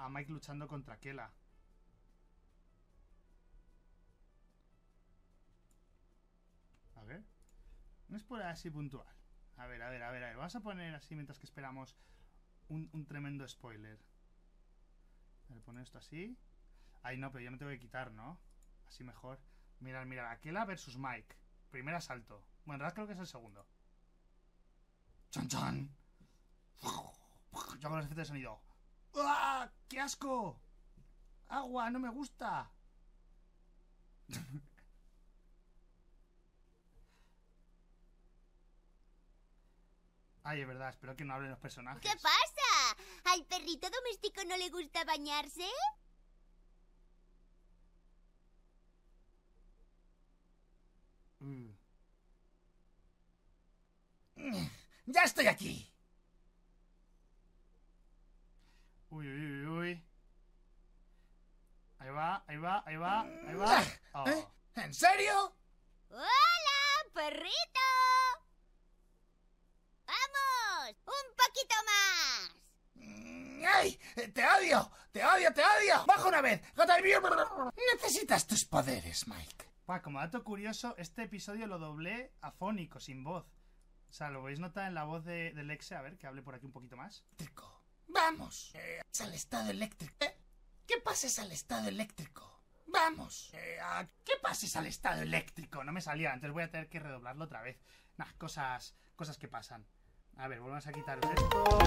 a Mike luchando contra Kela. A ver. No es por así puntual. A ver. Vamos a poner así mientras que esperamos un tremendo spoiler. A ver, poner esto así. Ay, no, pero yo me tengo que quitar, ¿no? Así mejor. Mirad, Akela versus Mike. Primer asalto. Bueno, en realidad creo que es el segundo. ¡Chan, chan! Yo con los efectos de sonido. ¡Ah! ¡Qué asco! ¡Agua! ¡No me gusta! Ay, es verdad, espero que no hablen los personajes. ¿Qué pasa? ¿Al perrito doméstico no le gusta bañarse? ¡Ya estoy aquí! Uy. Ahí va. Oh. ¿En serio? ¡Hola, perrito! ¡Vamos! ¡Un poquito más! ¡Ay! ¡Te odio! ¡Baja una vez! Necesitas tus poderes, Mike. Como dato curioso, este episodio lo doblé afónico, sin voz. O sea, lo podéis notar en la voz de Lexe. A ver, que hable por aquí un poquito más. ¡Vamos! Al estado eléctrico. ¿Qué pases al estado eléctrico? ¡Vamos! ¿Qué pases al estado eléctrico? No me salía, entonces voy a tener que redoblarlo otra vez. Cosas que pasan. A ver, volvemos a quitar esto.